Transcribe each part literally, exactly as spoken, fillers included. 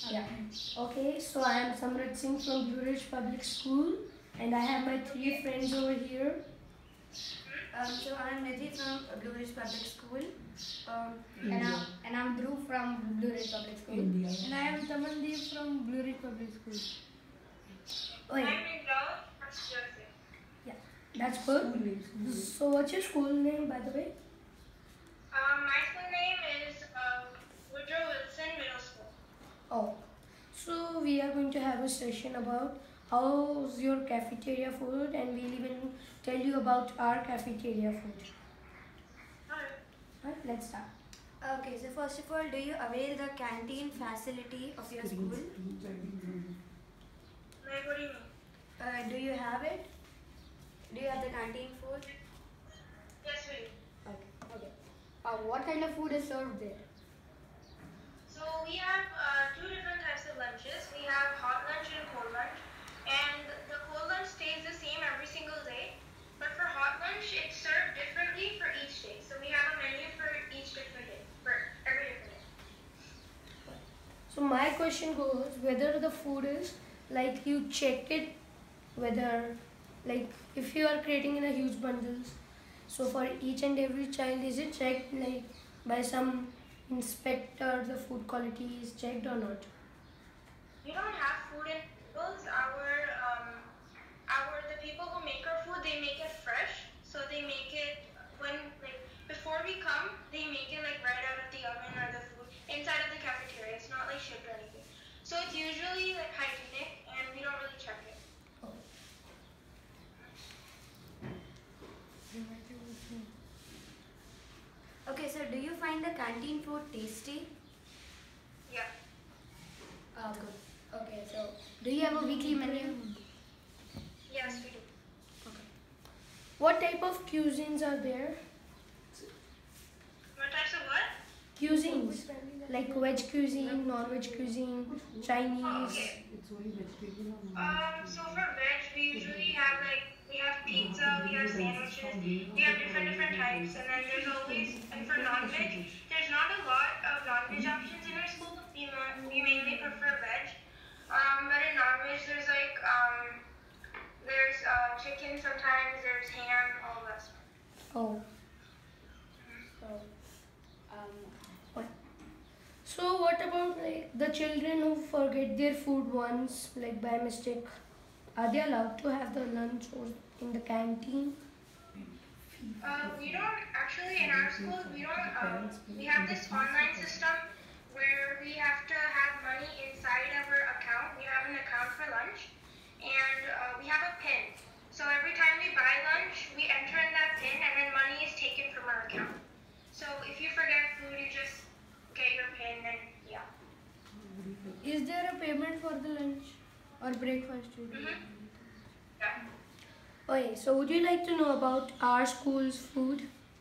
Yeah. Okay, so I am Samrat Singh from Blue Ridge Public School, and I have my three friends over here. Um, so I'm Nidhi from Blue Ridge Public School. Um, And I'm, and I'm Dhruv from Blue Ridge Public School. India. And I am Tamandeep from Blue Ridge Public School. Oh, yeah. I'm Indra from Jersey. Yeah, that's good. So what's your school name, by the way? Um, my school name is uh, Woodrow Wilson Middle School. Oh, so we are going to have a session about how's your cafeteria food, and we'll even tell you about our cafeteria food. Alright. Right, let's start. okay, so first of all, do you avail the canteen facility of your school? Like, what do you mean? Uh, do you have it? Do you have the canteen food? Yes, we do. Okay. Okay. Uh, what kind of food is served there? So we have uh, two different types of lunches. We have hot lunch and cold lunch. And the cold lunch stays the same every single day. But for hot lunch, it's served differently for each day. So we have a menu for each different day, for every different day. So my question goes whether the food is like you check it, whether like if you are creating in a huge bundles, so for each and every child is it checked like by some inspector, the food quality is checked or not? We don't have food in bowls. Our um, our the people who make our food, they make it fresh. So they make it when like before we come, they make it like right out of the oven or the food inside of the cafeteria. It's not like shipped or anything. So it's usually like hygienic, and we don't really check it. Oh. Okay, so do you find the canteen food tasty? Yeah. Uh, good. Okay, so do you have a weekly menu? Yes, we do. What type of cuisines are there? What types of what? Cuisines like veg cuisine, non-veg cuisine, Chinese. Oh, okay. It's only vegetarian or Um, so for veg, we usually have like we have pizza, we have sandwiches, we have different different types, and then there's always and for non-veg, there's not a lot of non-veg options in our school. We mo- we mainly prefer veg, um, but in non-veg there's like um, there's uh, chicken sometimes, there's ham, all that stuff. Oh. So, um, what? So what about like the children who forget their food once, like by mistake? Are they allowed to have the lunch or in the canteen? Uh, we don't actually in our school we don't um, we have this online system where we have to have money inside of our account. We have an account for lunch, and uh, we have a pin. So every time we buy lunch, we enter in that pin, and then money is taken from our account. So if you forget food, you just get your pin, and yeah. Is there a payment for the lunch or breakfast? Mm-hmm. Yeah. Okay, so would you like to know about our school's food?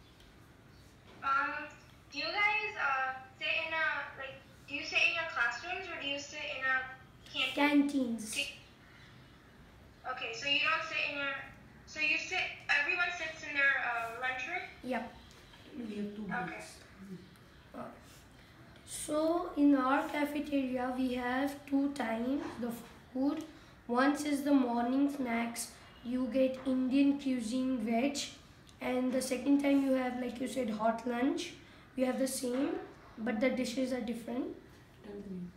Um, do you guys uh, sit in a like? Do you sit in your classrooms or do you sit in a canteen? Canteens. Okay, so you don't sit in your. So you sit. Everyone sits in their uh, lunchroom. Yep. we have two Okay. books. So in our cafeteria we have two times the food. Once is the morning snacks, you get Indian cuisine veg, and the second time you have, like you said, hot lunch. We have the same, but the dishes are different. Tell the name.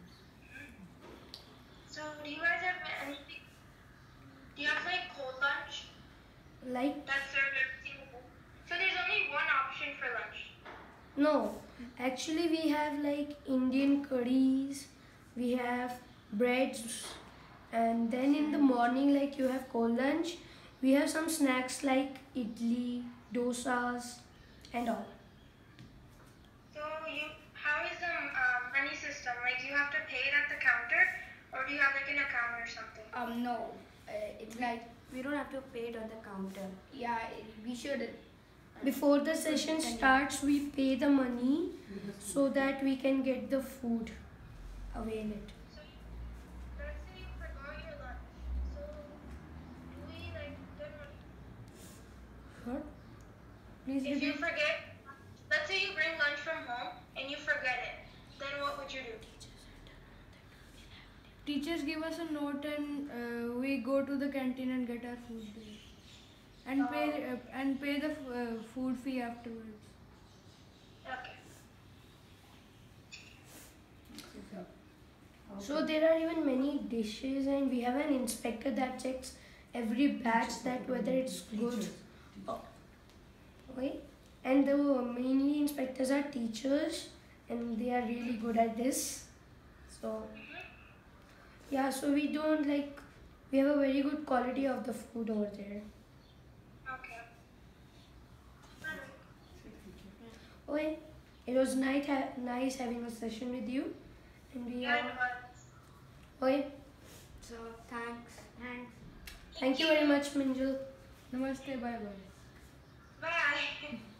So do you guys have anything? Do you have like cold lunch? Like That's served every single day. So there's only one option for lunch. no, actually we have like Indian curries, we have breads, and then in the morning like you have cold lunch. We have some snacks like idli, dosas, and all. So you, how is the um, money system? Like you have to pay it at the counter, or do you have like an account or something? Um, no. Uh, it's like we don't have to pay it on the counter. Yeah, we should. Before the session starts, we pay the money so that we can get the food. Avail it. So let's say you forgot your lunch. So do we like then what? What? Please If you repeat. forget, let's say you bring lunch from home and you forget it, then what would you do? teachers give us a note and uh, we go to the canteen and get our food there. And pay uh, and pay the f- uh, food fee afterwards. Okay. So there are even many dishes, and we have an inspector that checks every batch that whether it's good. Oh, okay. And the mainly inspectors are teachers, and they are really good at this. So yeah, so we don't like we have a very good quality of the food over there. Okay. Alright. Okay, it was nice ha- nice having a session with you, and we Yeah, are it was. okay. So thanks. Thanks. Thank you very much, Minjul. Namaste, bye bye. Bye.